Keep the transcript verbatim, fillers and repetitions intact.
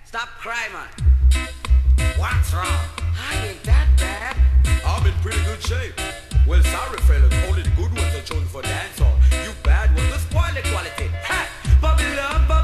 Stop crying, man. What's wrong? I ain't that bad. I'm in pretty good shape. Well, sorry, fellas, only the good ones are chosen for dance hall. You bad ones, will spoil the quality. Ha! Babylon, Babylon.